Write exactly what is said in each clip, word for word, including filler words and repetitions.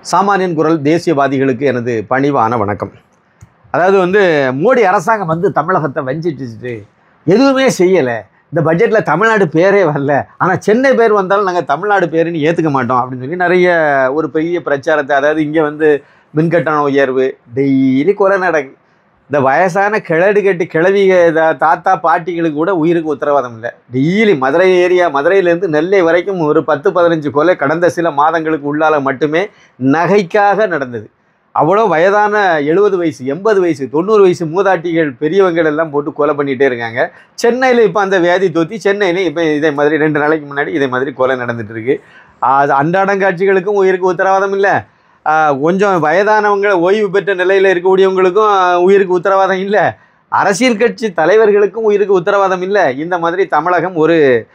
சாமானியன் குரல் தேசியவாதிகளுக்கு எனது பணிவான வணக்கம். அதாவது வந்து மோடி அரசாங்கம் வந்து தமிழகத்தை வஞ்சிட்டு எதுவுமே செய்யலை. இந்த பட்ஜெட்டில் தமிழ்நாடு பேரே வரல, ஆனால் சென்னை பேர் வந்தாலும் நாங்கள் தமிழ்நாடு பேருன்னு ஏற்றுக்க மாட்டோம் அப்படின்னு சொல்லி நிறைய ஒரு பெரிய பிரச்சாரத்தை, அதாவது இங்கே வந்து மின்கட்டண உயர்வு, டெய்லி கொலை நடக்கு. இந்த வயசான கிழடு கட்டி கிழவி தாத்தா பாட்டிகளுக்கு கூட உயிருக்கு உத்தரவாதம் இல்லை. டெய்லி மதுரை ஏரியா, மதுரையிலேருந்து நெல்லை வரைக்கும் ஒரு பத்து பதினஞ்சு கொலை கடந்த சில மாதங்களுக்கு உள்ளால மட்டுமே நகைக்காக நடந்தது. அவ்வளோ வயதான எழுபது வயசு எண்பது வயசு தொண்ணூறு வயசு மூதாட்டிகள் பெரியவங்கள் எல்லாம் போட்டு கொலை பண்ணிகிட்டே இருக்காங்க. சென்னையில் இப்போ அந்த வியாதி தோற்றி சென்னையிலையும் இப்போ இதே மாதிரி ரெண்டு நாளைக்கு முன்னாடி இதே மாதிரி கொலை நடந்துட்டு இருக்கு. அது அன்றாடம் காட்சிகளுக்கும் உயிருக்கு உத்தரவாதம் இல்லை. கொஞ்சம் வயதானவங்க ஓய்வு பெற்ற நிலையில் இருக்கக்கூடியவங்களுக்கும் உயிருக்கு உத்தரவாதம் இல்லை. அரசியல் கட்சி தலைவர்களுக்கும் உயிருக்கு உத்தரவாதம் இல்லை. இந்த மாதிரி தமிழகம் ஒரு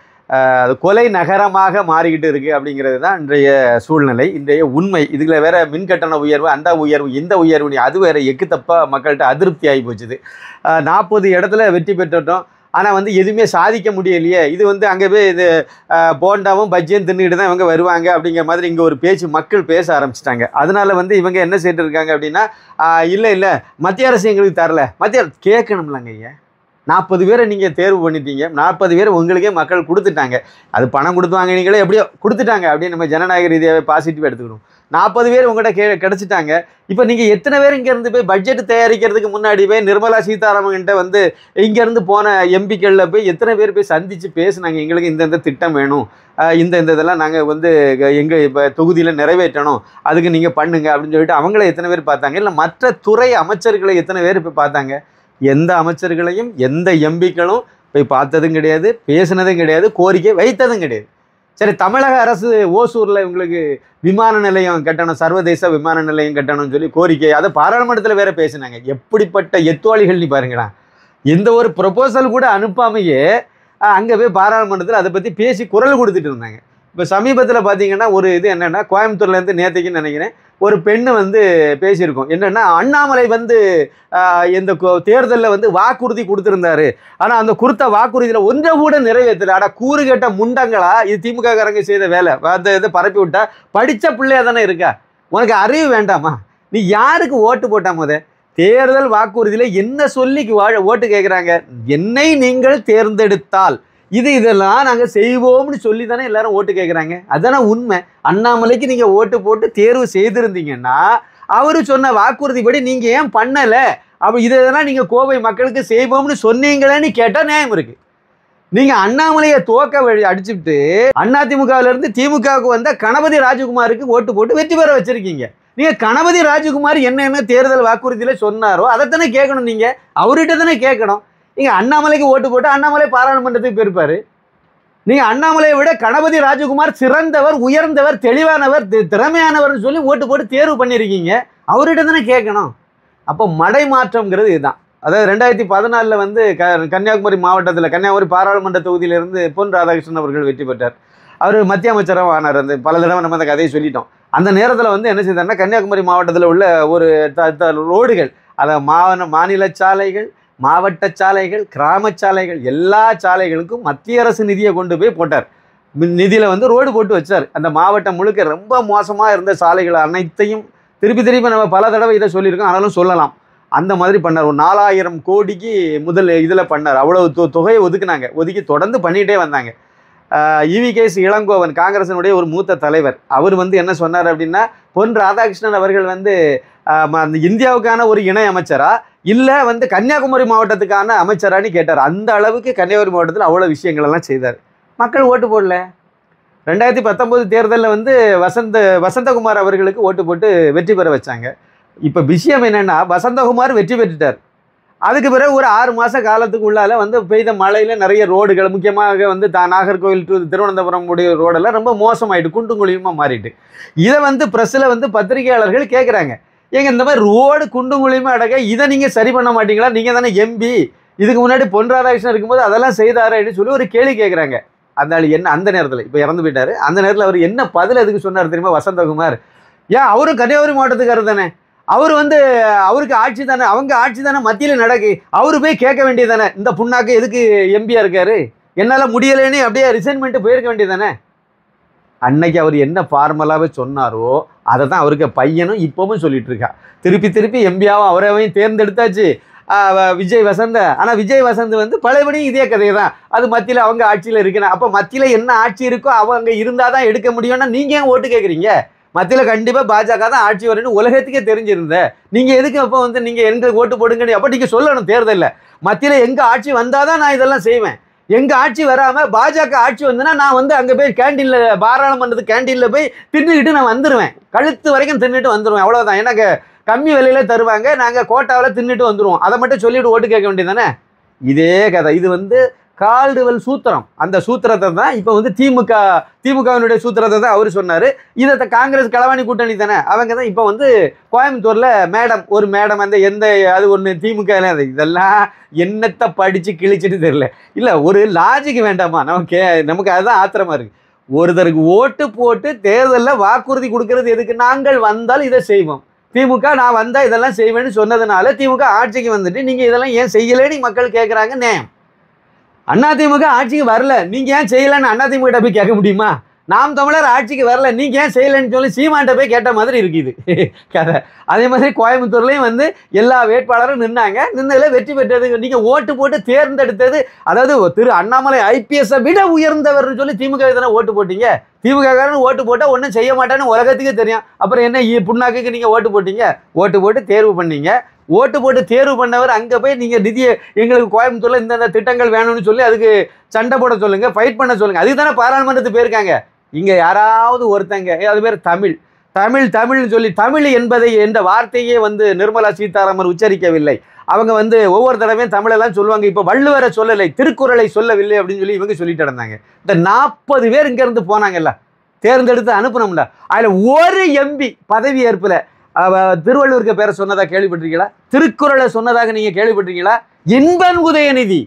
கொலை நகரமாக மாறிக்கிட்டு இருக்குது அப்படிங்கிறது தான் இன்றைய சூழ்நிலை, இன்றைய உண்மை. இதில் வேற மின்கட்டண உயர்வு, அந்த உயர்வு, இந்த உயர்வு, அது வேற எக்கு தப்பா மக்கள்கிட்ட அதிருப்தி ஆகி போச்சுது. நாற்பது இடத்துல வெற்றி பெற்றுட்டோம், ஆனால் வந்து எதுவுமே சாதிக்க முடியலையே. இது வந்து அங்கே போய் இது போண்டாவும் பஜ்ஜியும் தின்னுக்கிட்டு தான் இவங்க வருவாங்க அப்படிங்கிற மாதிரி இங்கே ஒரு பேச்சு மக்கள் பேச ஆரம்பிச்சிட்டாங்க. அதனால வந்து இவங்க என்ன செய்துட்டு இருக்காங்க அப்படின்னா, இல்லை இல்லை மத்திய அரசு எங்களுக்கு தரல, மத்திய அரசு கேட்கணும்லங்க. ஐயா, நாற்பது பேரை நீங்கள் தேர்வு பண்ணிட்டீங்க, நாற்பது பேர் உங்களுக்கே மக்கள் கொடுத்துட்டாங்க. அது பணம் கொடுத்து வாங்கினீங்களே எப்படியோ கொடுத்துட்டாங்க அப்படின்னு நம்ம ஜனநாயக ரீதியாகவே பாசிட்டிவாக எடுத்துக்கணும். நாற்பது பேர் உங்கள்கிட்ட கே கிடச்சிட்டாங்க. இப்போ நீங்கள் எத்தனை பேர் இங்கேருந்து போய் பட்ஜெட் தயாரிக்கிறதுக்கு முன்னாடி போய் நிர்மலா சீதாராமன்கிட்ட வந்து இங்கேருந்து போன எம்பிக்களில் போய் எத்தனை பேர் போய் சந்தித்து பேசுனாங்க, எங்களுக்கு இந்தந்த திட்டம் வேணும், இந்த இந்த இதெல்லாம் நாங்கள் வந்து எங்கள் இப்போ தொகுதியில் நிறைவேற்றணும், அதுக்கு நீங்கள் பண்ணுங்க அப்படின்னு சொல்லிட்டு அவங்கள எத்தனை பேர் பார்த்தாங்க? இல்லை மற்ற துறை அமைச்சர்களை எத்தனை பேர் போய் பார்த்தாங்க? எந்த அமைச்சர்களையும் எந்த எம்பிக்களும் போய் பார்த்ததும் கிடையாது, பேசினதும் கிடையாது, கோரிக்கை வைத்ததும் கிடையாது. சரி, தமிழக அரசு ஓசூரில் இவங்களுக்கு விமான நிலையம் கட்டணும், சர்வதேச விமான நிலையம் கட்டணும்னு சொல்லி கோரிக்கை, அதை பாராளுமன்றத்தில் வேற பேசினாங்க. எப்படிப்பட்ட எத்துவாளிகள்னு பாருங்களா. எந்த ஒரு ப்ரொபோசல் கூட அனுப்பாமையே அங்கே போய் பாராளுமன்றத்தில் அதை பற்றி பேசி குரல் கொடுத்துட்டு இருந்தாங்க. இப்போ சமீபத்தில் பார்த்தீங்கன்னா ஒரு இது என்னென்னா, கோயம்புத்தூர்லேருந்து நேற்றுக்குன்னு நினைக்கிறேன் ஒரு பெண்ணு வந்து பேசியிருக்கோம். என்னென்னா, அண்ணாமலை வந்து இந்த தேர்தலில் வந்து வாக்குறுதி கொடுத்துருந்தாரு, ஆனால் அந்த கொடுத்த வாக்குறுதியில் ஒன்றை கூட நிறைவேற்றலை. ஆனால் கூறு கேட்ட முண்டங்களா, இது திமுக காரங்க செய்த வேலை. அந்த இதை பரப்பி விட்டா படித்த பிள்ளையா தானே இருக்கா, உனக்கு அறிவு வேண்டாமா? நீ யாருக்கு ஓட்டு போட்டா? போத தேர்தல் வாக்குறுதியில் என்ன சொல்லி வாழ ஓட்டு கேட்குறாங்க? என்னை நீங்கள் தேர்ந்தெடுத்தால் இது இதெல்லாம் நாங்கள் செய்வோம்னு சொல்லி தானே எல்லாரும் ஓட்டு கேட்குறாங்க. அதுதானே உண்மை. அண்ணாமலைக்கு நீங்கள் ஓட்டு போட்டு தேர்வு செய்திருந்தீங்கன்னா அவரு சொன்ன வாக்குறுதிப்படி நீங்கள் ஏன் பண்ணலை? அப்போ இதெல்லாம் நீங்கள் கோவை மக்களுக்கு செய்வோம்னு சொன்னீங்களேன்னு கேட்டால் நியாயம் இருக்குது. நீங்கள் அண்ணாமலையை தோக்க வழி அடிச்சுட்டு அதிமுகவிலேருந்து திமுகவுக்கு வந்த கணபதி ராஜகுமாருக்கு ஓட்டு போட்டு வெற்றி பெற வச்சுருக்கீங்க. நீங்கள் கணபதி ராஜகுமார் என்ன என்ன தேர்தல் வாக்குறுதியில் சொன்னாரோ அதைத்தானே கேட்கணும். நீங்கள் அவர்கிட்ட தானே கேட்கணும். நீங்கள் அண்ணாமலைக்கு ஓட்டு போட்டு அண்ணாமலை பாராளுமன்றத்துக்கு போயிருப்பார். நீங்கள் அண்ணாமலையை விட கணபதி ராஜகுமார் சிறந்தவர், உயர்ந்தவர், தெளிவானவர், திறமையானவர்னு சொல்லி ஓட்டு போட்டு தேர்வு பண்ணியிருக்கீங்க. அவர்கிட்ட தானே கேட்கணும். அப்போ மடை மாற்றம்ங்கிறது இதுதான். அதாவது ரெண்டாயிரத்தி பதினாலில் வந்து க கன்னியாகுமரி மாவட்டத்தில் கன்னியாகுமரி பாராளுமன்ற தொகுதியிலிருந்து பொன் ராதாகிருஷ்ணன் அவர்கள் வெற்றி பெற்றார். அவர் மத்திய அமைச்சராக ஆனார். அந்த பல தடவை நம்ம அந்த கதையை சொல்லிட்டோம். அந்த நேரத்தில் வந்து என்ன செய்தார்னா, கன்னியாகுமரி மாவட்டத்தில் உள்ள ஒரு த ரோடுகள், அதை மா மாநில சாலைகள், மாவட்ட சாலைகள், கிராம சாலைகள், எல்லா சாலைகளுக்கும் மத்திய அரசு நிதியை கொண்டு போய் போட்டார். நிதியில் வந்து ரோடு போட்டு வச்சார். அந்த மாவட்டம் முழுக்க ரொம்ப மோசமாக இருந்த சாலைகள் அனைத்தையும் திருப்பி திருப்பி நம்ம பல தடவை இதை சொல்லியிருக்கோம், ஆனாலும் சொல்லலாம். அந்த மாதிரி பண்ணார். ஒரு நாலாயிரம் கோடிக்கு முதல் இதில் பண்ணார். அவ்வளவு தொ தொகையை ஒதுக்குனாங்க. ஒதுக்கி தொடர்ந்து பண்ணிகிட்டே வந்தாங்க. இவி கேஸ் இளங்கோவன், காங்கிரசினுடைய ஒரு மூத்த தலைவர், அவர் வந்து என்ன சொன்னார் அப்படின்னா, பொன் ராதாகிருஷ்ணன் அவர்கள் வந்து இந்தியாவுக்கான ஒரு இணை அமைச்சரா இல்லை வந்து கன்னியாகுமரி மாவட்டத்துக்கான அமைச்சரான்னு கேட்டார். அந்த அளவுக்கு கன்னியாகுமரி மாவட்டத்தில் அவ்வளோ விஷயங்கள் எல்லாம் செய்தார். மக்கள் ஓட்டு போடல. ரெண்டாயிரத்தி பத்தொம்போது தேர்தலில் வந்து வசந்த வசந்தகுமார் அவர்களுக்கு ஓட்டு போட்டு வெற்றி பெற வச்சாங்க. இப்போ விஷயம் என்னென்னா, வசந்தகுமார் வெற்றி பெற்றுட்டார். அதுக்கு பிறகு ஒரு ஆறு மாத காலத்துக்கு உள்ளால வந்து பெய்த மழையில் நிறைய ரோடுகள், முக்கியமாக வந்து த நாகர்கோவில் டு திருவனந்தபுரம் உடைய ரோடெல்லாம் ரொம்ப மோசமாயிட்டு குண்டும் குழியுமாக மாறிட்டு. இதை வந்து ப்ரெஸ்ஸில் வந்து பத்திரிகையாளர்கள் கேட்குறாங்க, ஏங்க இந்த மாதிரி ரோடு குண்டும் குழியுமா அடக்க இதை நீங்கள் சரி பண்ண மாட்டீங்களா? நீங்கள் தானே எம்பி, இதுக்கு முன்னாடி பொன் ராதாகிருஷ்ணன் இருக்கும்போது அதெல்லாம் செய்தாருன்னு சொல்லி ஒரு கேள்வி கேட்குறாங்க. அந்த ஆள் என்ன அந்த நேரத்தில் இப்போ இறந்து போயிட்டார். அந்த நேரத்தில் அவர் என்ன பதில் எதுக்கு சொன்னார் தெரியுமா? வசந்தகுமார், ஏன் அவரும் கன்னியாகுமரி மாவட்டத்துக்காரர் தானே, அவர் வந்து அவருக்கு ஆட்சி தானே, அவங்க ஆட்சி தானே மத்தியில் நடக்கு, அவரு போய் கேட்க வேண்டியது தானே, இந்த புண்ணாக்கு எதுக்கு எம்பியாக இருக்காரு, என்னால் முடியலைன்னு அப்படியே ரிசைன் பண்ணிட்டு போயிருக்க வேண்டியது தானே. அன்னைக்கு அவர் என்ன ஃபார்மலாகவே சொன்னாரோ அதை தான் அவருக்கு பையனும் இப்போவும் சொல்லிட்டு இருக்கா. திருப்பி திருப்பி எம்பியாவும் அவரையும் தேர்ந்தெடுத்தாச்சு விஜய் வசந்த். ஆனால் விஜய் வசந்த் வந்து பழையபடியும் இதே கதையை தான். அது மத்தியில் அவங்க ஆட்சியில் இருக்கணும். அப்போ மத்தியில் என்ன ஆட்சி இருக்கோ அவங்க இருந்தால் தான் எடுக்க முடியும்னா நீங்கள் ஏன் ஓட்டு கேட்குறீங்க? மத்தியில் கண்டிப்பாக பாஜக தான் ஆட்சி வரணும்னு உலகத்துக்கே தெரிஞ்சிருந்த நீங்கள் எதுக்கு அப்போ வந்து நீங்கள் எங்களுக்கு ஓட்டு போடுங்கன்னு அப்போ நீங்கள் சொல்லணும் தேர்தலில். மத்தியில் எங்கள் ஆட்சி வந்தால் தான் நான் இதெல்லாம் செய்வேன். எங்கள் ஆட்சி வராமல் பாஜக ஆட்சி வந்துன்னா நான் வந்து அங்கே போய் கேண்டீனில் பாராளுமன்றத்து கேண்டீனில் போய் தின்னுக்கிட்டு நான் வந்துடுவேன். கழுத்து வரைக்கும் தின்னுட்டு வந்துடுவேன். அவ்வளோதான். எனக்கு கம்மி விலையில தருவாங்க, நாங்கள் கோட்டாவில் தின்னுட்டு வந்துடுவோம். அதை மட்டும் சொல்லிவிட்டு ஓட்டு கேட்க வேண்டியது தானே. இதே கதை. இது வந்து கால்டுவெல் சூத்திரம். அந்த சூத்திரத்தை தான் இப்போ வந்து திமுக திமுகவினுடைய சூத்திரத்தை தான் அவர் சொன்னார். இதை காங்கிரஸ் களவாணி கூட்டணி தானே அவங்க தான் இப்போ வந்து கோயம்புத்தூரில் மேடம் ஒரு மேடம் அந்த எந்த அது ஒன்று திமுக இதெல்லாம் என்னத்தை படித்து கிழிச்சிட்டு தெரியல. இல்லை ஒரு லாஜிக் வேண்டாமா நமக்கு? நமக்கு அதுதான் ஆத்திரமா இருக்குது. ஒருத்தருக்கு ஓட்டு போட்டு தேர்தலில் வாக்குறுதி கொடுக்கறது எதுக்கு? நாங்கள் வந்தால் இதை செய்வோம். திமுக நான் வந்தால் இதெல்லாம் செய்வேன்னு சொன்னதுனால திமுக ஆட்சிக்கு வந்துட்டு நீங்கள் இதெல்லாம் ஏன் செய்யலைன்னு மக்கள் கேட்குறாங்க. நேம் அதிமுக ஆட்சிக்கு வரல, நீங்கள் ஏன் செய்யலைன்னு அதிமுக போய் கேட்க முடியுமா? நாம் தமிழர் ஆட்சிக்கு வரல, நீங்கள் ஏன் செய்யலைன்னு சொல்லி சீமான்ட்ட போய் கேட்ட மாதிரி இருக்குது கதை. அதே மாதிரி கோயம்புத்தூர்லேயும் வந்து எல்லா வேட்பாளரும் நின்னாங்க. நின்னதில் வெற்றி பெற்றது நீங்கள் ஓட்டு போட்டு தேர்ந்தெடுத்தது. அதாவது திரு அண்ணாமலை ஐபிஎஸ்ஸை விட உயர்ந்தவர்னு சொல்லி திமுக தானே ஓட்டு போட்டீங்க. திமுககாரன் ஓட்டு போட்டால் ஒன்றும் செய்ய மாட்டான்னு உலகத்துக்கே தெரியும். அப்புறம் என்ன புண்ணாக்குக்கு நீங்கள் ஓட்டு போட்டீங்க? ஓட்டு போட்டு தேர்வு பண்ணீங்க. ஓட்டு போட்டு தேர்வு பண்ணவர் அங்கே போய் நீங்கள் நிதியை எங்களுக்கு கோயம்புத்தூரில் இந்தந்த திட்டங்கள் வேணும்னு சொல்லி அதுக்கு சண்டை போட சொல்லுங்கள், ஃபைட் பண்ண சொல்லுங்கள். அதுக்கு தானே பாராளுமன்றத்துக்கு போயிருக்காங்க. இங்கே யாராவது ஒருத்தங்க அது பேர் தமிழ் தமிழ் தமிழ்னு சொல்லி தமிழ் என்பதை என்ற வார்த்தையே வந்து நிர்மலா சீதாராமன் உச்சரிக்கவில்லை. அவங்க வந்து ஒவ்வொரு தடவையும் தமிழெல்லாம் சொல்லுவாங்க. இப்போ வள்ளுவரை சொல்லலை, திருக்குறளை சொல்லவில்லை அப்படின்னு சொல்லி இவங்க சொல்லிட்டு இருந்தாங்க. இந்த நாற்பது பேர் இங்கேருந்து போனாங்கல்ல, தேர்ந்தெடுத்து அனுப்பினோம்ல, அதில் ஒரு எம்பி பதவி ஏற்பில் திருவள்ளுவருக்கு பேரை சொன்னதாக கேள்விப்பட்டிருக்கீங்களா? திருக்குறளை சொன்னதாக நீங்கள் கேள்விப்பட்டிருக்கீங்களா? இன்பன் உதயநிதி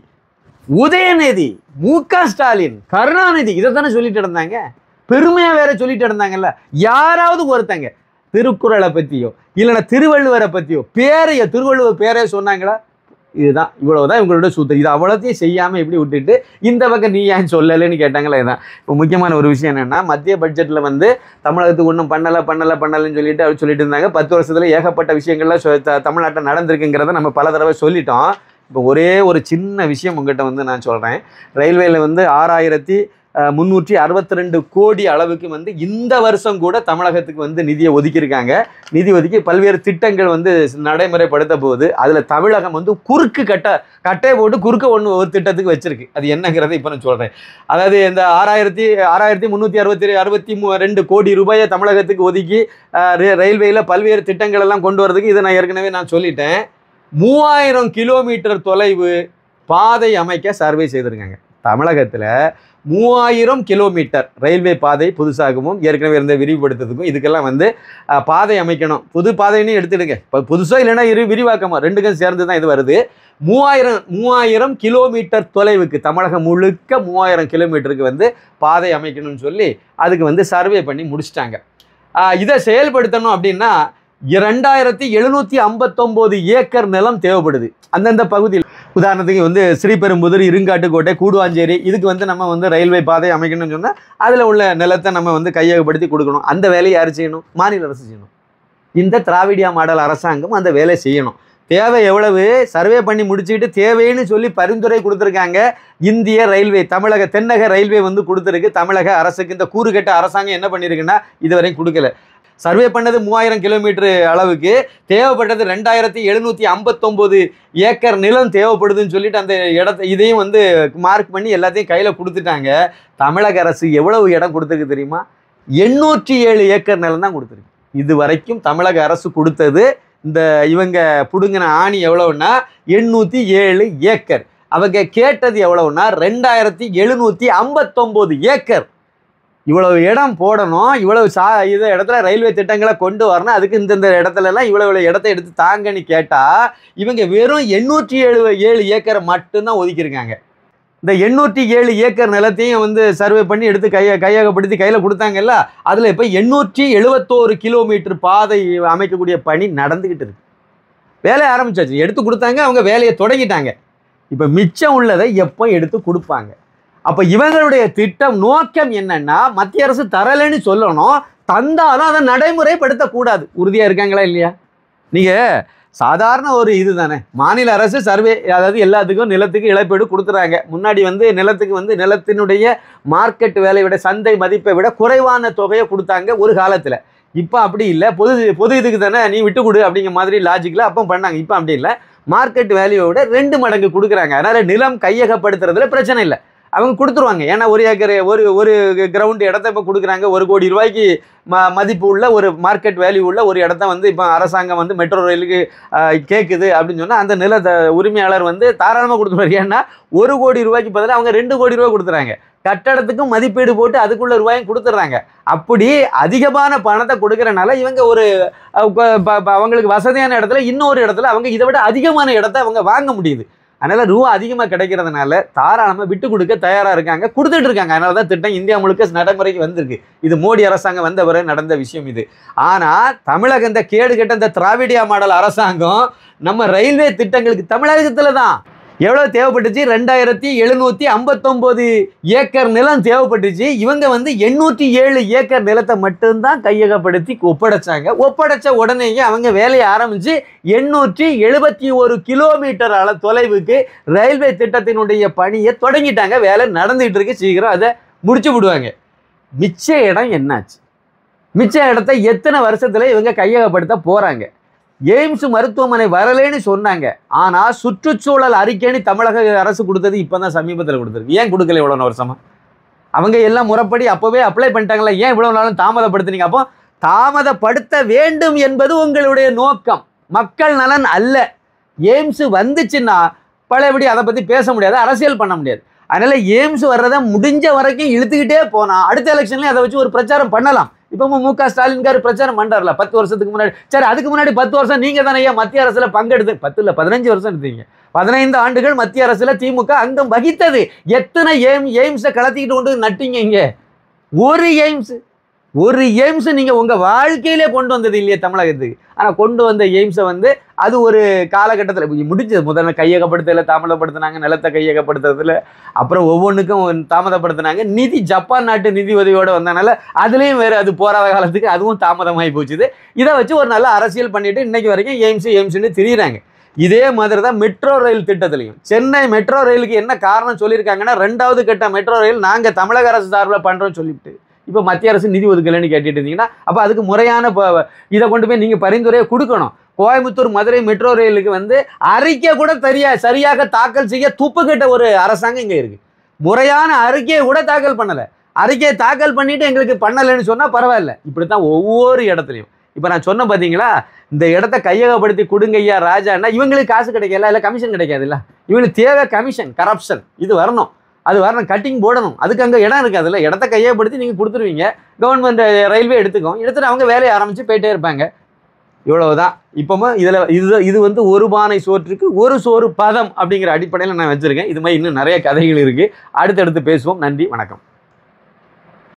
உதயநிதி மு க ஸ்டாலின் கருணாநிதி இதை தானே சொல்லிட்டு இருந்தாங்க. பெருமையாக வேற சொல்லிட்டு இருந்தாங்கல்ல. யாராவது ஒருத்தங்க திருக்குறளை பற்றியோ இல்லைன்னா திருவள்ளுவரை பற்றியோ பேரையோ திருவள்ளுவர் பேரையோ சொன்னாங்களா? இதுதான் இவ்வளவுதான் இவங்களோட சூத்திரம். இது அவ்வளோத்தையும் செய்யாமல் இப்படி விட்டுட்டு இந்த பக்கம் நீ ஏன் சொல்லலைன்னு கேட்டாங்களே. இதுதான் இப்போ முக்கியமான ஒரு விஷயம் என்னென்னா, மத்திய பட்ஜெட்டில் வந்து தமிழகத்துக்கு ஒன்றும் பண்ணலை பண்ணலை பண்ணலைன்னு சொல்லிட்டு அவர் சொல்லிட்டு இருந்தாங்க. பத்து வருஷத்தில் ஏகப்பட்ட விஷயங்கள்லாம் தமிழ்நாட்டில் நடந்திருக்குங்கிறத நம்ம பல தடவை சொல்லிட்டோம். இப்போ ஒரே ஒரு சின்ன விஷயம் உங்கள்கிட்ட வந்து நான் சொல்கிறேன். ரயில்வேயில் வந்து ஆறாயிரத்தி முந்நூற்றி அறுபத்தி ரெண்டு கோடி அளவுக்கு வந்து இந்த வருஷம் கூட தமிழகத்துக்கு வந்து நிதியை ஒதுக்கியிருக்காங்க. நிதி ஒதுக்கி பல்வேறு திட்டங்கள் வந்து நடைமுறைப்படுத்த போகுது. அதில் தமிழகம் வந்து குறுக்கு கட்ட கட்டையை போட்டு குறுக்க ஒன்று ஒரு திட்டத்துக்கு வச்சிருக்கு. அது என்னங்கிறத இப்போ நான் சொல்கிறேன். அதாவது இந்த ஆறாயிரத்தி ஆறாயிரத்தி முந்நூற்றி அறுபத்தி அறுபத்தி மூ ரெண்டு கோடி ரூபாயை தமிழகத்துக்கு ஒதுக்கி ரயில்வேயில் பல்வேறு திட்டங்கள் எல்லாம் கொண்டு வரதுக்கு இதை நான் ஏற்கனவே நான் சொல்லிட்டேன். மூவாயிரம் கிலோமீட்டர் தொலைவு பாதை அமைக்க சர்வே செய்திருக்காங்க. தமிழகத்தில் மூவாயிரம் கிலோமீட்டர் ரயில்வே பாதை புதுசாகவும் ஏற்கனவே இருந்த விரிவுபடுத்துறதுக்கும் இதுக்கெல்லாம் வந்து பாதை அமைக்கணும். புது பாதைன்னு எடுத்துடுங்க, இப்போ புதுசாக இல்லைன்னா இரு விரிவாக்கமாக ரெண்டுக்கும் சேர்ந்து தான் இது வருது. மூவாயிரம் மூவாயிரம் கிலோமீட்டர் தொலைவுக்கு தமிழகம் முழுக்க மூவாயிரம் கிலோமீட்டருக்கு வந்து பாதை அமைக்கணும்னு சொல்லி அதுக்கு வந்து சர்வே பண்ணி முடிச்சிட்டாங்க. இதை செயல்படுத்தணும் அப்படின்னா இரண்டாயிரத்தி எழுநூற்றி ஐம்பத்தொம்போது ஏக்கர் நிலம் தேவைப்படுது அந்தந்த பகுதியில். உதாரணத்துக்கு வந்து ஸ்ரீபெரும்புதூர், இருங்காட்டுக்கோட்டை, கூடுவாஞ்சேரி இதுக்கு வந்து நம்ம வந்து ரயில்வே பாதை அமைக்கணும்னு சொன்னால் அதில் உள்ள நிலத்தை நம்ம வந்து கையகப்படுத்தி கொடுக்கணும். அந்த வேலையை யார் செய்யணும்? மாநில அரசு செய்யணும். இந்த திராவிடியா மாடல் அரசாங்கம் அந்த வேலை செய்யணும். தேவை எவ்வளவு சர்வே பண்ணி முடிச்சுக்கிட்டு தேவைன்னு சொல்லி பரிந்துரை கொடுத்துருக்காங்க. இந்திய ரயில்வே தமிழக தென்னக ரயில்வே வந்து கொடுத்துருக்கு. தமிழக அரசுக்கு இந்த கூறுகட்ட அரசாங்கம் என்ன பண்ணியிருக்குன்னா இதுவரையும் கொடுக்கல. சர்வே பண்ணது மூவாயிரம் கிலோமீட்டர் அளவுக்கு, தேவைப்பட்டது ரெண்டாயிரத்தி எழுநூற்றி ஐம்பத்தொம்போது ஏக்கர் நிலம் தேவைப்படுதுன்னு சொல்லிட்டு அந்த இடத்த இதையும் வந்து மார்க் பண்ணி எல்லாத்தையும் கையில் கொடுத்துட்டாங்க. தமிழக அரசு எவ்வளவு இடம் கொடுத்துருக்கு தெரியுமா? எண்ணூற்றி ஏழு ஏக்கர் நிலம் தான் கொடுத்துருக்கு. இது வரைக்கும் தமிழக அரசு கொடுத்தது இந்த இவங்க பிடுங்கின ஆணி எவ்வளவுன்னா எண்ணூற்றி ஏழு ஏக்கர். அவங்க கேட்டது எவ்வளவுன்னா ரெண்டாயிரத்தி எழுநூற்றி ஐம்பத்தொம்போது ஏக்கர். இவ்வளவு இடம் போடணும், இவ்வளவு சா இது இடத்துல ரயில்வே திட்டங்களை கொண்டு வரணும், அதுக்கு இந்தந்த இடத்துலலாம் இவ்வளோ இவ்வளோ இடத்த எடுத்து தாங்கன்னு கேட்டால் இவங்க வெறும் எண்ணூற்றி ஏழு ஏழு ஏக்கரை மட்டும்தான் ஒதுக்கியிருக்காங்க. இந்த எண்ணூற்றி ஏழு ஏக்கர் நிலத்தையும் வந்து சர்வே பண்ணி எடுத்து கையை கையகப்படுத்தி கையில் கொடுத்தாங்கல்ல, அதில் இப்போ எண்ணூற்றி எழுபத்தோரு கிலோமீட்டர் பாதை அமைக்கக்கூடிய பணி நடந்துக்கிட்டு இருக்கு. வேலையை ஆரம்பிச்சாச்சு, எடுத்து கொடுத்தாங்க, அவங்க வேலையை தொடங்கிட்டாங்க. இப்போ மிச்சம் உள்ளதை எப்போ எடுத்து கொடுப்பாங்க? அப்போ இவங்களுடைய திட்டம் நோக்கம் என்னன்னா மத்திய அரசு தரலைன்னு சொல்லணும், தந்தாலும் அதை நடைமுறைப்படுத்தக்கூடாது. உறுதியாக இருக்காங்களா இல்லையா? நீங்கள் சாதாரண ஒரு இது தானே, மாநில அரசு சர்வே, அதாவது எல்லாத்துக்கும் நிலத்துக்கு இழப்பீடு கொடுத்துறாங்க. முன்னாடி வந்து நிலத்துக்கு வந்து நிலத்தினுடைய மார்க்கெட் வேலையை விட சந்தை மதிப்பை விட குறைவான தொகையை கொடுத்தாங்க ஒரு காலத்தில். இப்போ அப்படி இல்லை, பொது பொது இதுக்கு தானே நீ விட்டு கொடு அப்படிங்கிற மாதிரி லாஜிக்கில் அப்போ பண்ணாங்க. இப்போ அப்படி இல்லை, மார்க்கெட் வேல்யூவை விட ரெண்டு மடங்கு கொடுக்குறாங்க. அதனால் நிலம் கையகப்படுத்துறதுல பிரச்சனை இல்லை, அவங்க கொடுத்துருவாங்க. ஏன்னா ஒரு ஏக்கர் ஒரு ஒரு கிரவுண்டு இடத்த இப்போ கொடுக்குறாங்க. ஒரு கோடி ரூபாய்க்கு ம மதிப்பு உள்ள ஒரு மார்க்கெட் வேல்யூ உள்ள ஒரு இடத்த வந்து இப்போ அரசாங்கம் வந்து மெட்ரோ ரயிலுக்கு கேட்குது அப்படின்னு சொன்னால் அந்த நில உரிமையாளர் வந்து தாராளமாக கொடுத்துருவார். ஏன்னா ஒரு கோடி ரூபாய்க்கு பதிலாக அவங்க ரெண்டு கோடி ரூபாய் கொடுத்துறாங்க. கட்டடத்துக்கும் மதிப்பீடு போட்டு அதுக்குள்ள ரூபாயும் கொடுத்துட்றாங்க. அப்படி அதிகமான பணத்தை கொடுக்கறனால இவங்க ஒரு அவங்களுக்கு வசதியான இடத்துல இன்னொரு இடத்துல அவங்க இதை விட அதிகமான இடத்த அவங்க வாங்க முடியுது. அதனால் ரூபா அதிகமாக கிடைக்கிறதுனால தாராளமாக விட்டு கொடுக்க தயாராக இருக்காங்க, கொடுத்துட்டு இருக்காங்க. அதனால தான் திட்டம் இந்தியா முழுக்க நடைமுறைக்கு வந்திருக்கு. இது மோடி அரசாங்கம் வந்த பிறகு நடந்த விஷயம் இது. ஆனால் தமிழக இந்த கேடு கெட்ட இந்த திராவிடியா மாடல் அரசாங்கம் நம்ம ரயில்வே திட்டங்களுக்கு தமிழகத்தில் தான் எவ்வளோ தேவைப்பட்டுச்சு, ரெண்டாயிரத்தி எழுநூற்றி ஐம்பத்தொம்போது ஏக்கர் நிலம் தேவைப்பட்டுச்சு. இவங்க வந்து எண்ணூற்றி ஏழு ஏக்கர் நிலத்தை மட்டும்தான் கையகப்படுத்தி ஒப்படைச்சாங்க. ஒப்படைச்ச உடனேயே அவங்க வேலையை ஆரம்பித்து எண்ணூற்றி எழுபத்தி ஒரு கிலோமீட்டர் அள தொலைவுக்கு ரயில்வே திட்டத்தினுடைய பணியை தொடங்கிட்டாங்க. வேலை நடந்துகிட்டு இருக்கு, சீக்கிரம் அதை முடிச்சு விடுவாங்க. மிச்ச இடம் என்னாச்சு? மிச்ச இடத்த எத்தனை வருஷத்தில் இவங்க கையகப்படுத்த போகிறாங்க? எய்ம்ஸ் மருத்துவமனை வரலேன்னு சொன்னாங்க, ஆனால் சுற்றுச்சூழல் அறிக்கைன்னு தமிழக அரசு கொடுத்தது இப்போ தான் சமீபத்தில் கொடுத்துருக்கு. ஏன் கொடுக்கல இவ்வளோ வருஷமா? அவங்க எல்லாம் முறைப்படி அப்போவே அப்ளை பண்ணிட்டாங்களா, ஏன் இவ்வளோ நாளும் தாமதப்படுத்துனீங்க? அப்போ தாமதப்படுத்த வேண்டும் என்பது உங்களுடைய நோக்கம், மக்கள் நலன் அல்ல. எய்ம்ஸ் வந்துச்சுன்னா பழையபடி அதை பற்றி பேச முடியாது, அரசியல் பண்ண முடியாது. அதனால் எய்ம்ஸ் வர்றதை முடிஞ்ச வரைக்கும் இழுத்துக்கிட்டே போனால் அடுத்த எலெக்ஷன்லேயும் அதை வச்சு ஒரு பிரச்சாரம் பண்ணலாம். இப்போ மு க ஸ்டாலின்கார் பிரச்சாரம் பண்ணுறாருல பத்து வருஷத்துக்கு முன்னாடி. சரி, அதுக்கு முன்னாடி பத்து வருஷம் நீங்கள் தானே ஐயா மத்திய அரசில் பங்கெடுத்து, பத்து இல்லை பதினஞ்சு வருஷம் எடுத்தீங்க. பதினைந்து ஆண்டுகள் மத்திய அரசில் திமுக அங்கம் வகித்தது. எத்தனை எய்ம் எய்ம்ஸை கலத்திக்கிட்டு கொண்டு நட்டிங்க இங்கே? ஒரு எய்ம்ஸ் ஒரு எய்ம்ஸ் நீங்கள் உங்கள் வாழ்க்கையிலே கொண்டு வந்தது இல்லையே தமிழகத்துக்கு. ஆனால் கொண்டு வந்த எய்ம்ஸை வந்து அது ஒரு காலகட்டத்தில் முடிஞ்சது. முதல்ல கையகப்படுத்தல தாமதப்படுத்தினாங்க, நிலத்தை கையகப்படுத்துறதுல அப்புறம் ஒவ்வொன்றுக்கும் தாமதப்படுத்தினாங்க. நிதி ஜப்பான் நாட்டு நிதி உதவியோடு வந்தனால அதுலேயும் வேறு அது போராத காலத்துக்கு அதுவும் தாமதமாகி போச்சுது. இதை வச்சு ஒரு நல்ல அரசியல் பண்ணிட்டு இன்னைக்கு வரைக்கும் எய்ம்ஸ் எய்ம்ஸ்ன்னு திரியிறாங்க. இதே மாதிரி தான் மெட்ரோ ரயில் திட்டத்திலையும் சென்னை மெட்ரோ ரயிலுக்கு என்ன காரணம் சொல்லியிருக்காங்கன்னா, ரெண்டாவது கட்ட மெட்ரோ ரயில் நாங்கள் தமிழக அரசு சார்பில் பண்ணுறோன்னு சொல்லிவிட்டு இப்போ மத்திய அரசு நிதி ஒதுக்கலைன்னு கேட்டுட்டு இருந்தீங்கன்னா அப்போ அதுக்கு முறையான இதை கொண்டு போய் நீங்கள் பரிந்துரையை கொடுக்கணும். கோயம்புத்தூர் மதுரை மெட்ரோ ரயிலுக்கு வந்து அறிக்கை கூட தெரியா சரியாக தாக்கல் செய்ய துப்புக்கிட்ட ஒரு அரசாங்கம் இங்கே இருக்குது. முறையான அறிக்கையை கூட தாக்கல் பண்ணலை. அறிக்கையை தாக்கல் பண்ணிவிட்டு எங்களுக்கு பண்ணலைன்னு சொன்னால் பரவாயில்ல. இப்படி தான் ஒவ்வொரு இடத்துலையும். இப்போ நான் சொன்ன பார்த்தீங்களா, இந்த இடத்த கையகப்படுத்தி கொடுங்கய்யா ராஜான்னா இவங்களுக்கு காசு கிடைக்கல, இல்லை கமிஷன் கிடைக்காது. இல்லை, இவங்களுக்கு தேவை கமிஷன், கரப்ஷன் இது வரணும். அது வரணும், கட்டிங் போடணும். அதுக்கு அங்கே இடம் இருக்காதுல்ல, இடத்த கையப்படுத்தி நீங்கள் கொடுத்துருவீங்க. கவர்மெண்ட் ரயில்வே எடுத்துக்கும், எடுத்துகிட்டு அவங்க வேலையை ஆரம்பித்து போயிட்டே இருப்பாங்க. இவ்வளவுதான். இப்போவும் இதில் இது இது வந்து ஒரு பானை சோற்றுக்கு ஒரு சோறு பதம் அப்படிங்கிற அடிப்படையில் நான் வச்சுருக்கேன். இது மாதிரி இன்னும் நிறைய கதைகள் இருக்குது. அடுத்தடுத்து பேசுவோம். நன்றி, வணக்கம்.